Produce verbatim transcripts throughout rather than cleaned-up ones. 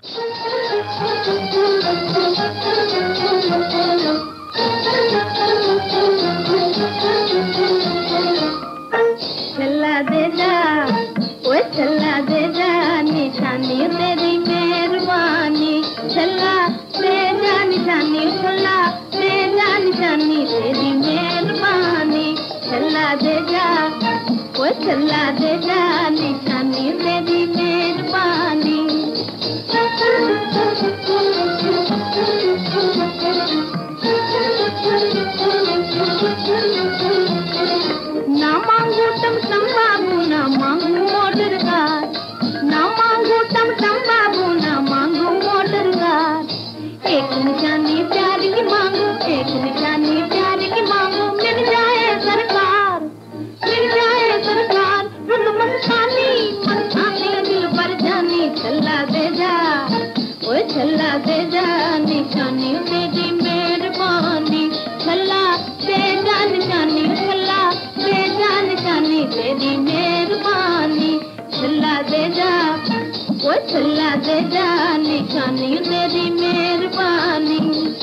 चला दे जा, ओ चला दे जा, निशानी तेरी मेहरबानी। चला दे जा निशानी, चला दे जा निशानी तेरी मेहरबानी। चला दे जा, ओ चला दे जा, निशानी तेरी मेहरबानी। ना मांगू तम तम बाबू, ना मांगू मोटर कार। ना मांगू तम तम बाबू, ना मांगू मोटर कार। एक निशानी प्यार की मांगू, एक निशानी प्यार की मांगू। मिल जाए सरकार, मिल जाए सरकार। रुन मस्तानी मस्तानी दिल पर जानी। चला दे जा, ओ चला दे जा, निशानी तेरी मेहरबानी। चला दे जा निशानी, चला दे जा निशानी तेरी मेहरबानी। चला दे जा, ओ चला दे जा, निशानी तेरी मेहरबानी।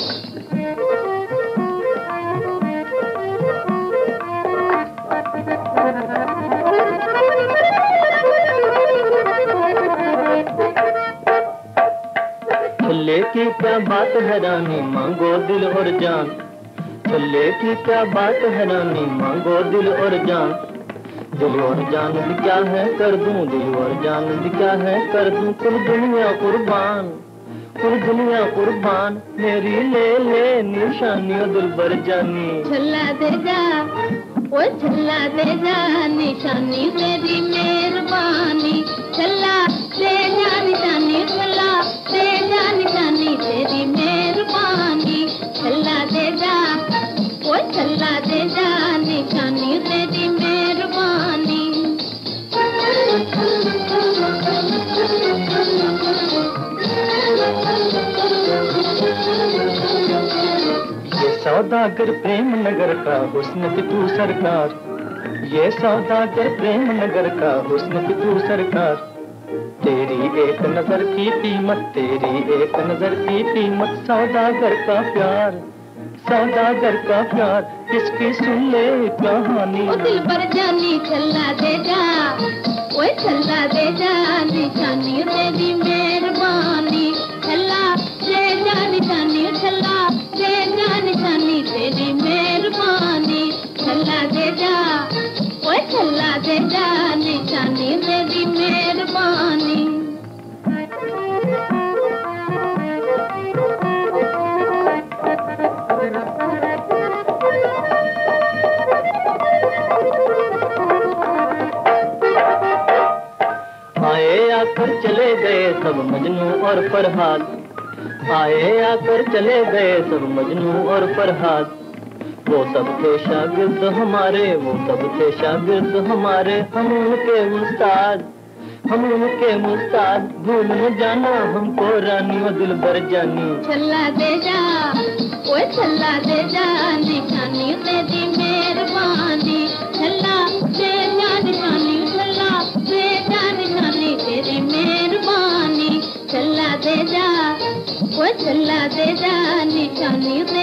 चले की क्या बात है रानी, मांगो दिल और जान। चले की क्या बात है रानी, मांगो दिल और जान। दिल और जान भी क्या है कर दूं, दिल और जान भी क्या है कर दूं। कुल दुनिया कुर्बान, कुल दुनिया कुर्बान, मेरी ले ले निशानी ओ दिल भर जानी। चला दे जा, ओ चला दे जा, निशानी तेरी मेहरबानी। चला दे जा निशानी, चला दे जा निशानी तेरी मेहरबानी। चला दे जा, ओ चला दे जा, निशानी तेरी मेहरबानी। ये सौदागर प्रेम नगर का हुस्न की तू सरकार। ये सौदागर प्रेम नगर का हुस्न की तू सरकार। तेरी एक नजर की कीमत, तेरी एक नजर की कीमत। सौदागर का प्यार, सौदागर का प्यार, किसकी सुन ले कहानी। ओ दिल पर जानी चला दे जा, ओ चला दे जा, निशानी तेरी मेहरबानी। चला दे जा निशानी, चला दे जा निशानी तेरी मेहरबानी। चला दे जा, ओ चला दे जा, निशानी तेरी मेहरबानी। आए आकर चले गए सब मजनू और फरहाद। आए आकर चले गए सब मजनू और फरहाद। वो सब थे शागिर्द हमारे, वो सब थे शागिर्द हमारे। हम उनके उस्ताद, हम उनके उस्ताद। भूल न जाना हमको रानी ओ दिल भर जानी। चला दे जा, ओ चला दे जा, निशानी तेरी मेहरबानी। चला दे जा निशानी, चला दे जा निशानी तेरी मेहरबानी। चला दे जा, ओ चला दे जा, निशानी